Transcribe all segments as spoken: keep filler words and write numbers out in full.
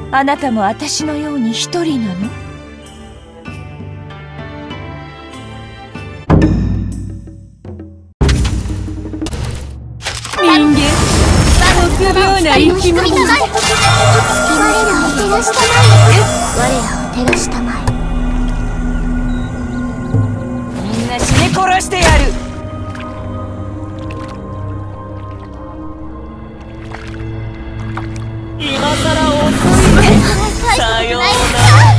あなたも私のように一人なの？人間、臆病な生き物。我らを照らしたまえ。我らを照らしたまえ。みんな死に殺してやる。今さら遅いね。さようなら。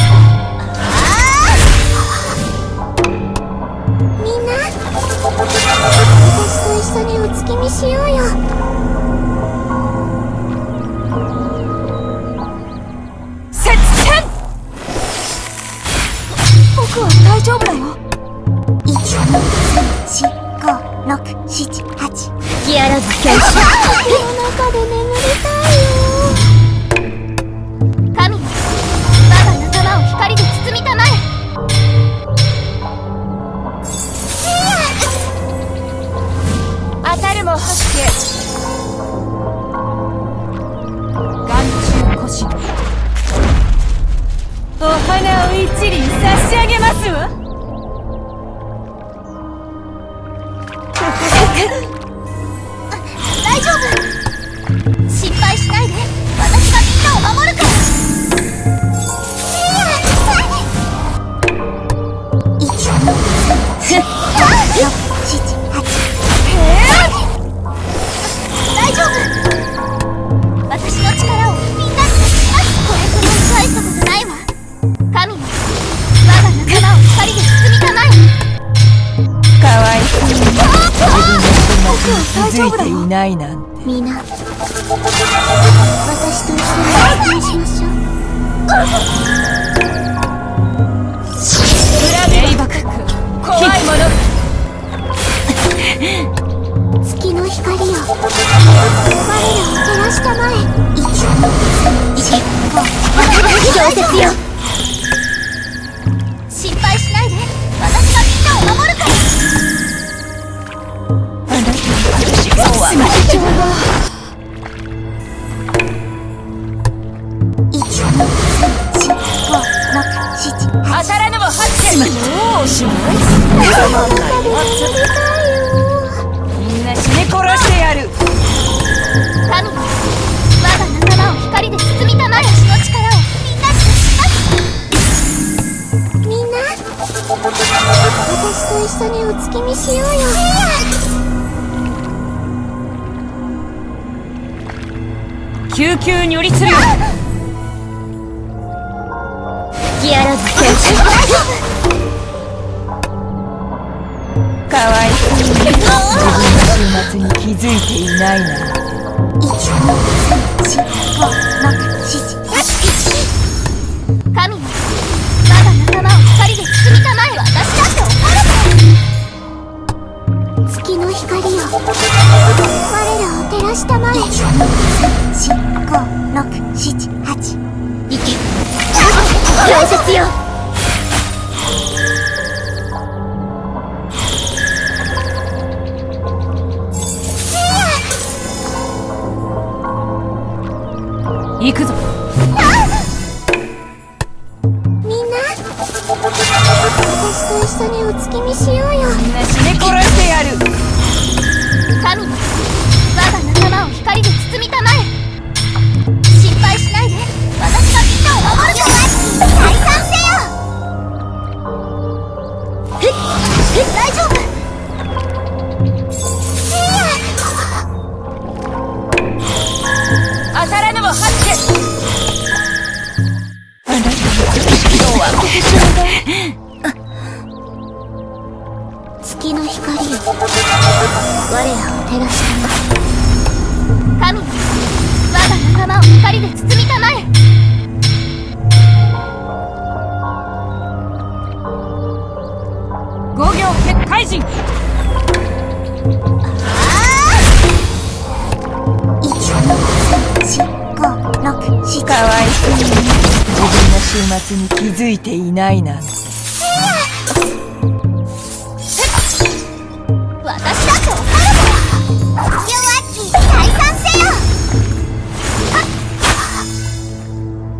みんな、私と一緒にお月見しようよ。せっせん。僕は大丈夫だよ。いち、に、さん、ご、ろく、なな、はち。ギアラブ教師。家の中で眠りたいよ。神よ、我が仲間を光で包みたまえ。当たるも発見。眼中腰。お花を一輪差し上げますわ。大丈夫。心配しないで。私がみんなを守るから。いち、に、さん、ご、ろく、なな、はち。大丈夫。私の力をみんなに出します。これほど大したことないわ。神よ、我が仲間を光で包みたまえ。かわいそうに自分の気づいていないなんて。みんな、私と一緒にしましょう。裏でレイバク君、怖いもの。月の光よ、我らを照らしたまえ。いち、に、さん、ご、小説よ。心配しないで。私がみんなを守るから。あなたの私がすまれちゃうわ。いち、に、さん、ご、ろく、なな、はち。当たらぬも発見。もうおしまい。みんな死に殺してやる。神よ、我が仲間を光で包みたまえ。私の力をみんなに出します。みんな、私と一緒にお月見しようよ。救急に寄りするよ。ギアラブ教師。かわいそうに自分の終末に気づいていないな。いち、に、さん、ご、ろく、なな、はち。神よ、我が仲間を光で包みたまえ。私だって怒る。月の光よ、我らを照らしたまえ。いち、に、さん、ご、ろく、なな、はち。いけ。溶接よ。行くぞ。みんな、私と一緒にお月見しようよ。みんな死に殺してやる。神よ、我が仲間を光で包みたまえ。心配しないで。私がみんなを守るから。退散せよ。ええ、大丈夫。当たらぬも発見。あなたの今日はこけちゃうだ。月の光よ、我らを照らしたまえ。神よ、我が仲間を光で包みたまえ。五行結界人。かわいそうに自分の終末に気づいていないなんて。私だって怒るから。弱気、退散せよ。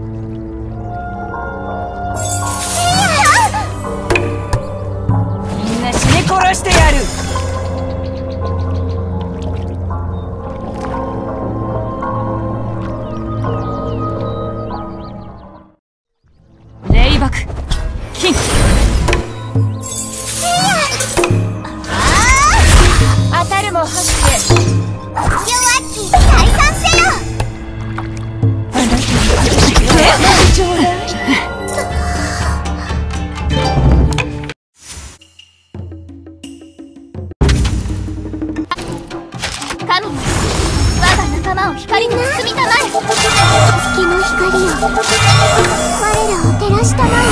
を光で包みたまえ。月の光よ、我らを照らしたまえ。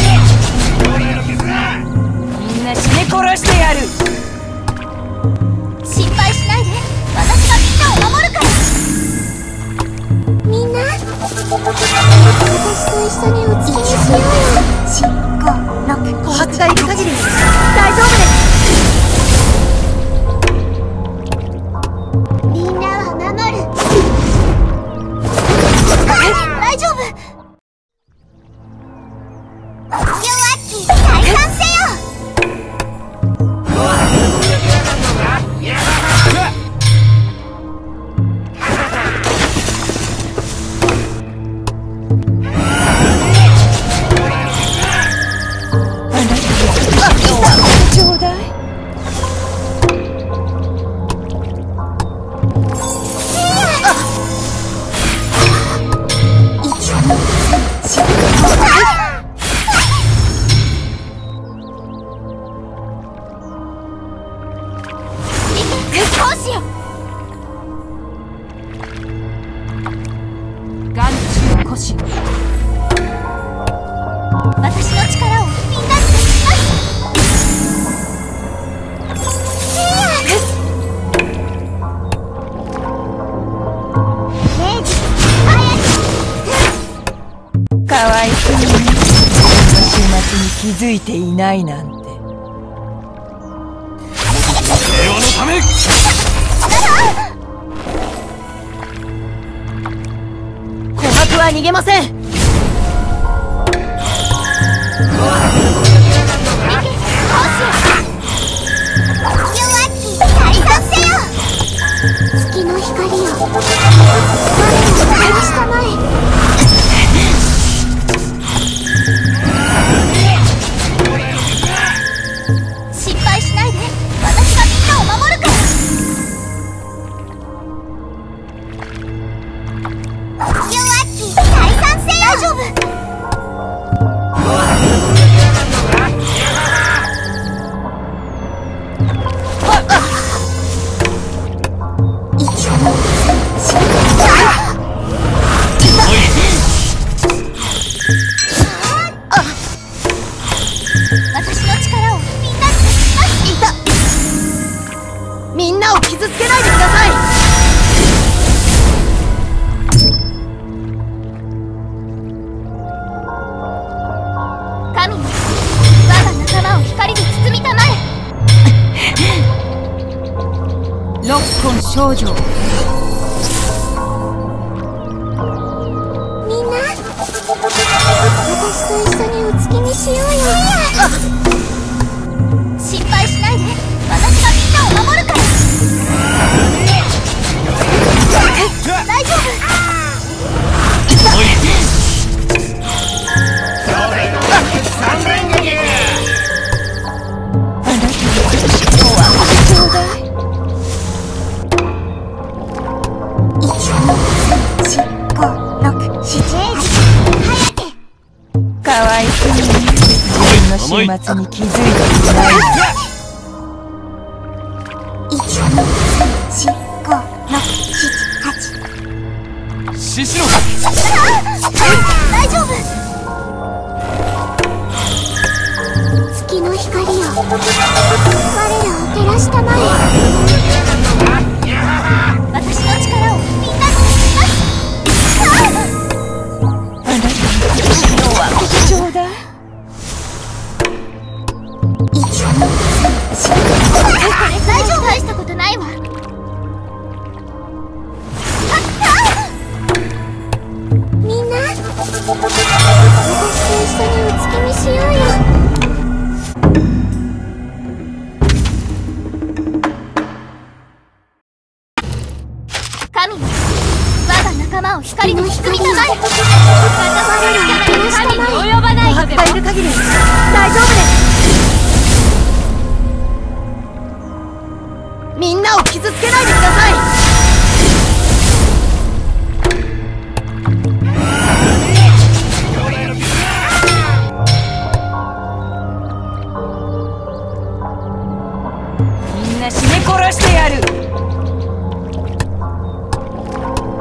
みんな締め殺してやる。 心配しないで、私がみんなを守るから。みんな、私と一緒にお月見しようよ。ご、ろく、 琥珀が行く限り大丈夫です。 みんなは守る。大丈夫。弱気退散せよ。 ちょうだい。私の力をみんなに託します。 かわいそうに、この週末に気づいていないなんて。平和のため。琥珀は逃げません。 月の光よ、我らを照らしたまえ。心配しないで、私がみんなを守るから。弱気退散せよ。大丈夫。私の力をみんなに託します。いた。 みんなを傷つけないでください。 神よ、我が仲間を光で包みたまえ。 六根少女。 みんな、私と一緒にお月見しようよ。心配しないで、私がみんなを守るから。大丈夫。 かわいそうに、自分の週末に気づいていない。 いち、に、よん、ご、ろく、なな、はち。 獅子の大丈夫。月の光よ、我らを照らしたまえ。私の力をみんなに託します。 あなたの心を開けてちょうだい。 いち、に、よん、大丈夫。大したことないわ。みんな、私と一緒にお月見しようよ。神よ、我が仲間を光で包みたまえ。神に及ばないのでも。 琥珀がいる限り大丈夫です。みんなを傷つけないでください。みんな締め殺してやる。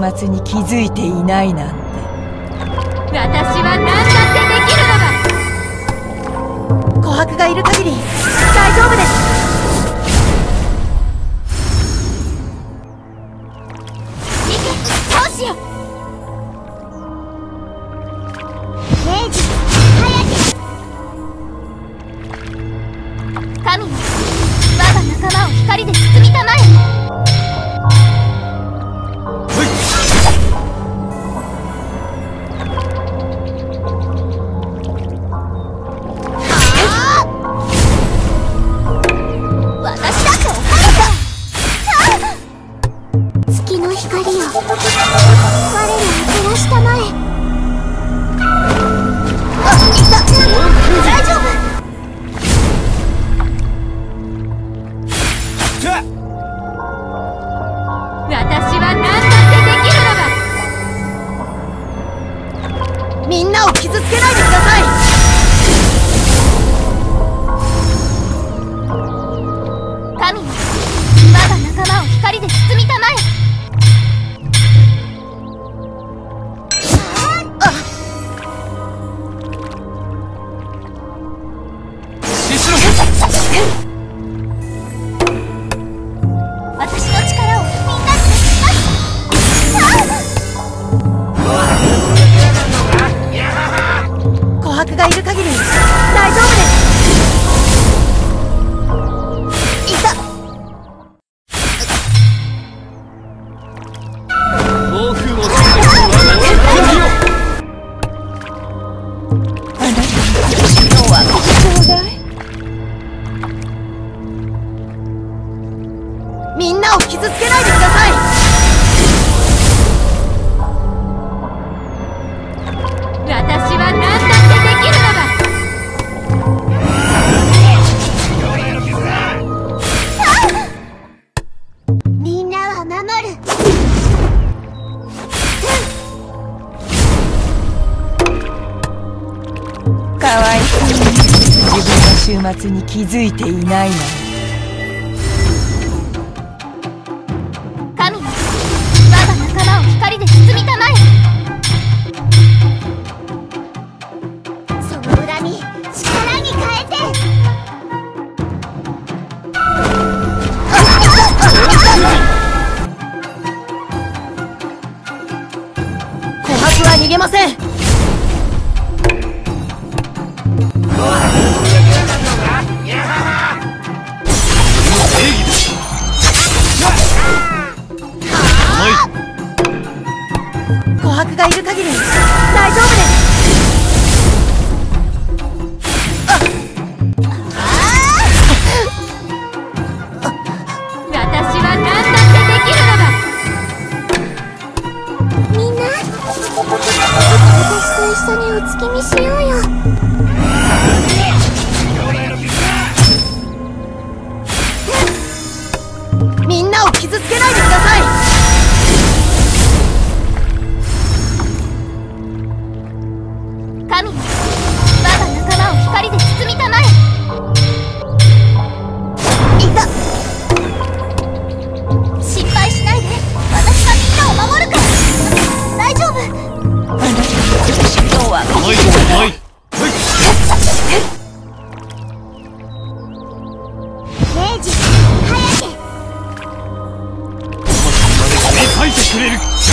末に気づいていないなんて。 私は何だってできるのだ。 琥珀がいる限り大丈夫です。 行け、そうしよう。明治早き神よ、我が仲間を光で包みたまえ。 みんなを傷つけないでください。 神よ、我が仲間を光で包みたまえ。私の力をみんなに貸します。 琥珀がいる限り大丈夫です。いた。 暴風を吹き出す我が力よ。 あなたのはちょうだい。 みんなを傷つけないでください。 私は何だってできるのだ。みんなは守る。 かわいそうに自分の終末に気づいていないなんて。 神よ、我が仲間を光で包みたまえ。その恨み、力に変えて。 琥珀は逃げません。琥珀がいる限り大丈夫です。 私は何だってできるのだ。みんな、私と一緒にお月見しようよ。 みんなを傷つけないでください。 神よ、我が仲間を光で包みたまえ。 いた。 失敗しないで。私がみんなを守るから。大丈夫。 あなたのははいはい。 明治早け。 見書いてくれる。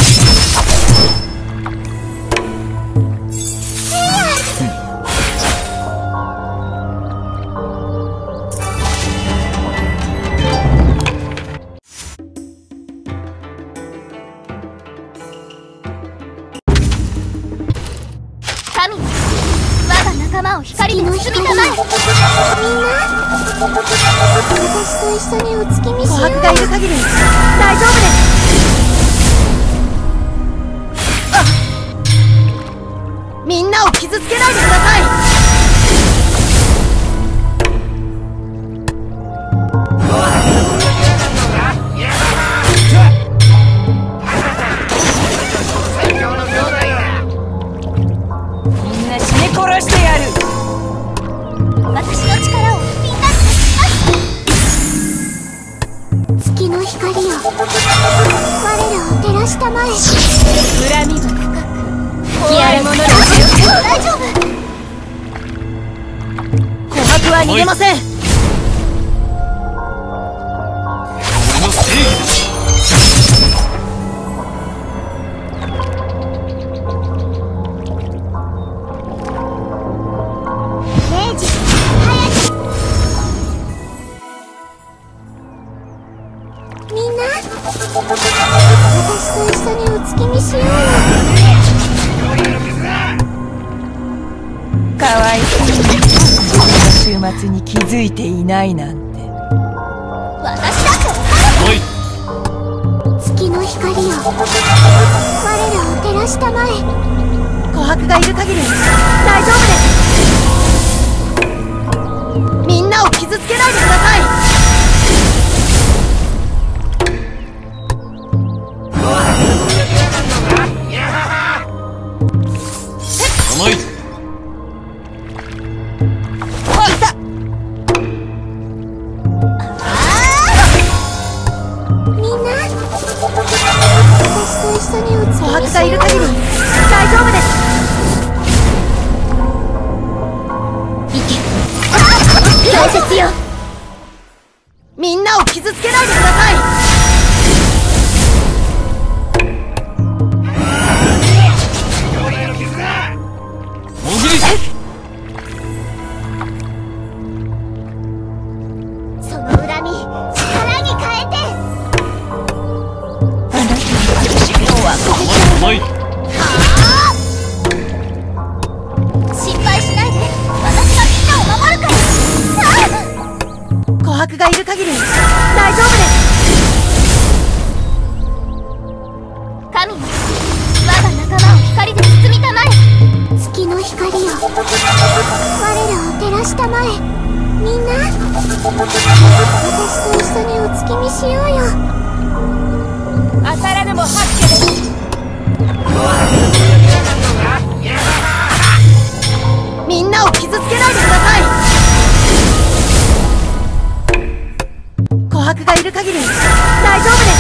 神よ、我が仲間を光で包みたまえ。みんな、私と一緒にお月見しよう。 琥珀がいる限り大丈夫です。みんなを傷つけないでください。 みんな締め殺してやる。 私の力をみんなに貸します。月の光よ、我らを照ららしたまえ。 恨みは深く怖いものですよ。大丈夫。 琥珀は逃げません。 俺の正義だ。 明治早く。みんな私と一緒にお月見しようよ。 かわいそうに自分の週末に気づいていないなんて。 私だっておい、 月の光よ、我らを照らしたまえ。 琥珀がいる限り大丈夫です。みんなを傷つけないでください。 甘い。 みんな私と一緒にお月琥珀見しようよ。 がいる限り大丈夫です。 大切よ。 みんなを傷つけないでください。 もぎり。 その恨み力に変えて。 あなたの苦しみを分か甘い甘い。 心配しないで、私がみんなを守るから。 琥珀がいる限り大丈夫です。 神よ、我が仲間を光で包みたまえ。月の光よ、我らを照らしたまえ。みんな私と一緒にお月見しようよ。 当たらぬも八家です。 みんなを傷つけないでください。琥珀がいる限り大丈夫です。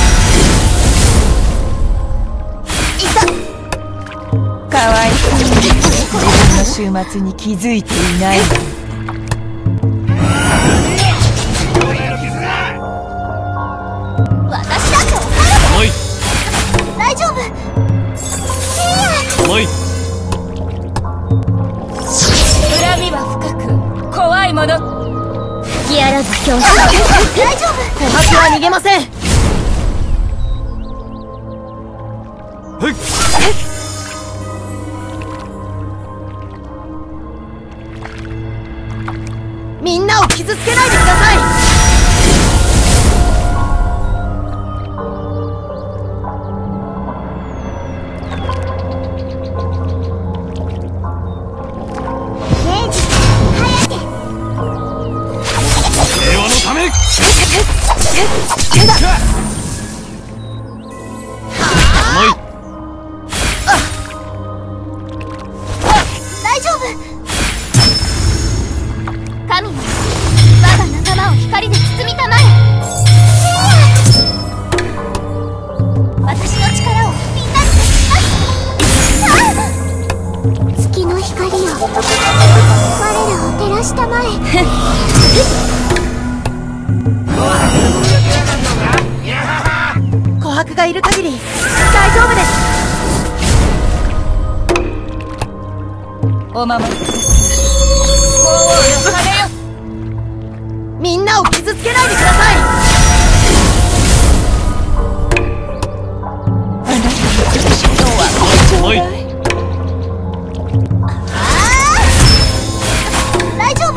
いた。 かわいそうに自分の週末に気づいていないなんて。 私だって甘い大丈夫。 甘い。 恨みは深く怖いもの。 隙あらず恐怖。大丈夫。 琥珀は逃げません。 ふっ。 みんなを傷つけないでください。 明治早け。 平和のため。甘い。 大丈夫。神よ、我が仲間を光で包みたまえ。私の力をみんなに貸します。月の光よ、我らを照らしたまえ。 琥珀がいる限り大丈夫です。 お守りください。鳳凰の羽よ。 みんなを傷つけないでください。 あなたの苦しみを分かってちょうだい。 大丈夫。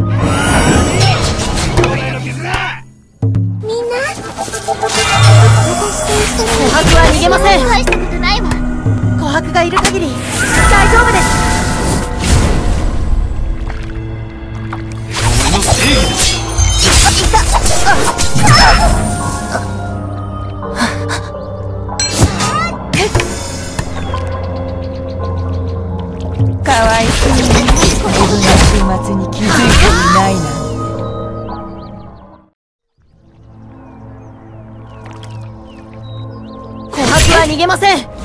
みんな私と一緒に。 琥珀は逃げません。 大したことないわ。 琥珀がいる限り大丈夫です。 俺の正義だ。 かわいそうに自分の週末に気づいていないなんて。 琥珀は逃げげません。 王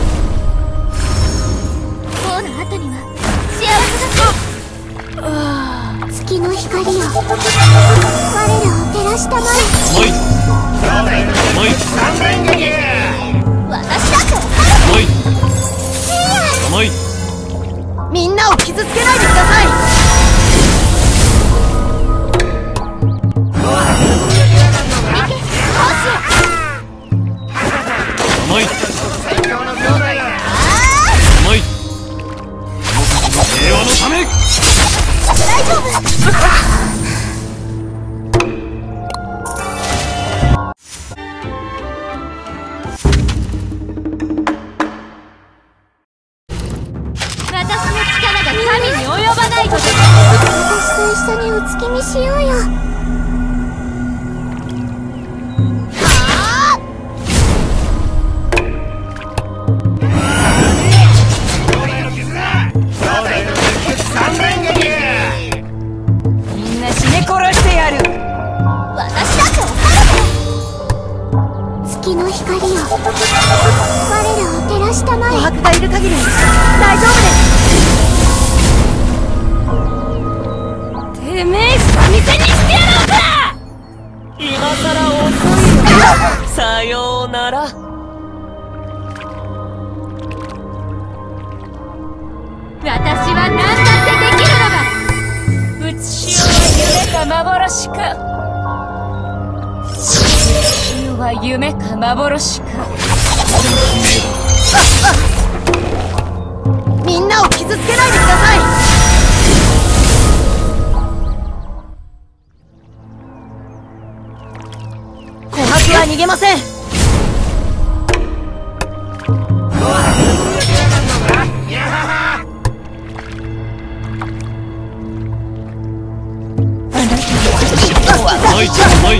の後には幸せが来る。月の光よ、我らを照らしたまえ。 甘い甘い私だってお甘い甘いみんなを傷つけないでください。 甘い甘い平和のため。 大丈夫。私の力が神に及ばないこと。私と一緒にお月見しようよ。 みんな死ね殺してやる。 私だってお月の光よ、我らを照らしたまえ。 琥珀がいる限り大丈夫です。 てめえ三味線にしてやろうか。今さら遅いよ。さようなら。 私は何だってできるのだ。 うつしおは夢か幻か。うつしおは夢か幻か。 みんなを傷つけないでください。琥珀は逃げません。 甘い甘い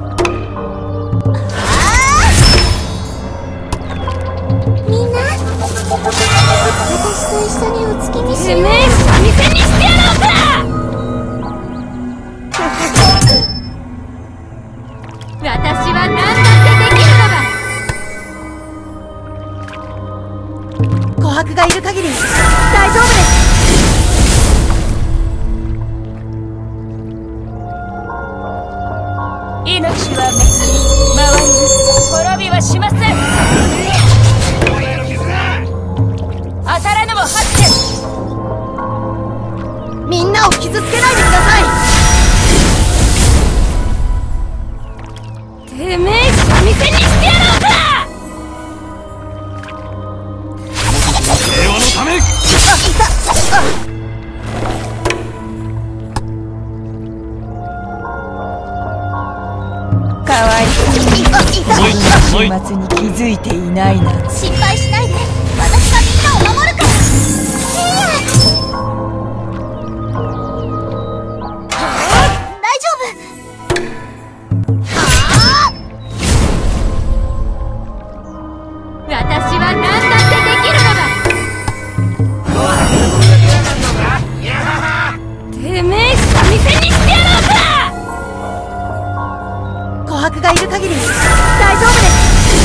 みんな、私と一緒にお月見しよう。 てめえ三味線にしてやろうか。 私は何だってできるのだ。 琥珀がいる限り大丈夫です。 命はめくり回ります。滅びはしません。当たらぬも八点。 みんなを傷つけないでください。 てめえ三味線にしてやろうか。 平和のため。 かわいそうに自分の始末に気づいていないな。 心配しないで、私がみんなを守るから。大丈夫。私は何だってできるのだ。 てめえ三味線にしてやろうか。 琥珀がいる限り大丈夫です。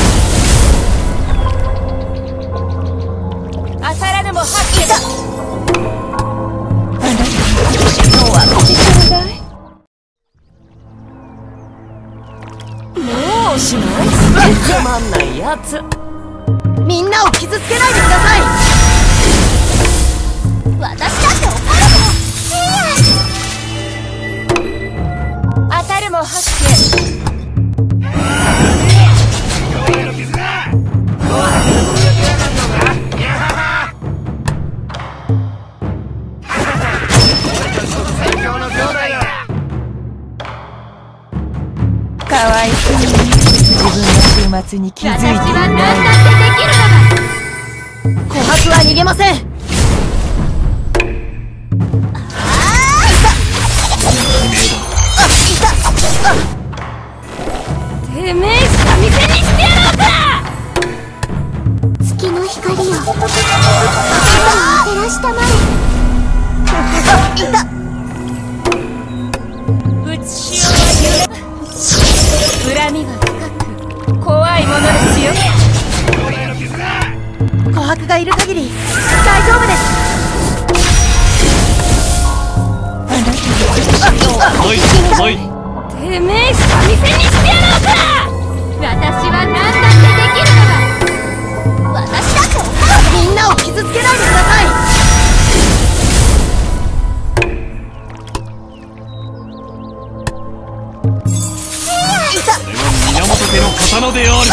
当たらぬも八点。あなたの分けてちょうだい。もうおしまい。つまんないやつ。 みんなを傷つけないでください。 私だって怒る当たるも八点。かわいそうに自分の終末に気づいていない。 私は何だってできるのだ。 琥珀は逃げません。 てめえ三味線にしてやろうか。 月の光よ、私を照らしたまえ。 うつしおは恨みは深く怖いものですよ。 白がいる限り大丈夫です。 甘い甘い。 てめえ三味線にしてやろうか。私は何だってできるのだ。 私だって思う。 みんなを傷つけないでください。 これは宮本家の刀である。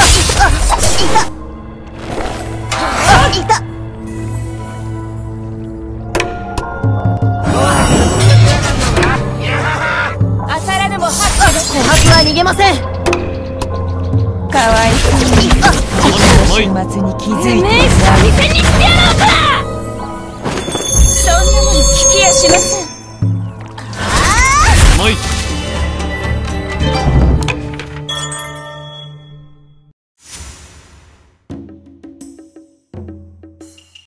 いた。 当たらぬも八九です。 琥珀は逃げません。 かわいそうに甘い。 始末に気づいて三味線にしてやろうか。そんなもの聞きやしません。